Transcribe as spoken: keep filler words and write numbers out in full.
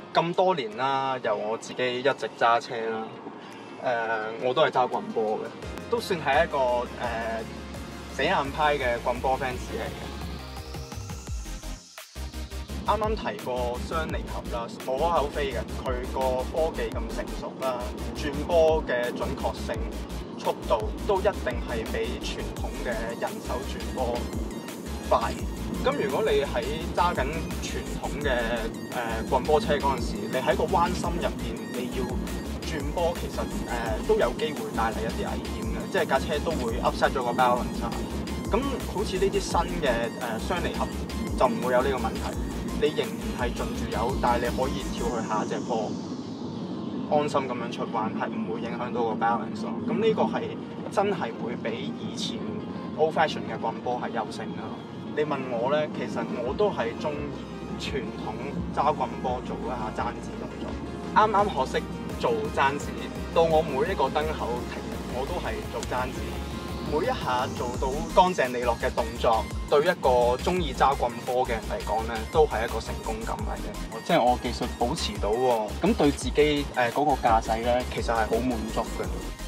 咁多年啦，由我自己一直揸車啦，誒、呃、我都係揸棍波嘅，都算係一個誒、呃、死硬派嘅棍波 fans 嚟嘅。啱啱提過雙離合啦，無可厚非嘅，佢個科技咁成熟啦，轉波嘅準確性、速度都一定係比傳統嘅人手轉波快。咁如果你喺揸緊傳統嘅誒、呃、棍波車嗰陣時，你喺個彎心入邊你要轉波，其實誒、呃、都有機會帶嚟一啲危險嘅，即係架車都會 upset 咗個 balance。咁好似呢啲新嘅誒雙離合就唔會有呢個問題，你仍然係盡住油，但係你可以跳去下一隻波，安心咁樣出彎，係唔會影響到個 balance 咯。咁呢個係真係會比以前 old fashion 嘅棍波係優勝啦。你問我咧，其實我都係中意傳統揸棍波做一下踭子動作。啱啱學識做踭子，到我每一個燈口停，我都係做踭子。每一下做到乾淨利落嘅動作，對一個中意揸棍波嘅人嚟講咧，都係一個成功感嚟嘅。即係我技術保持到喎，咁對自己誒嗰個駕駛咧，其實係好滿足嘅。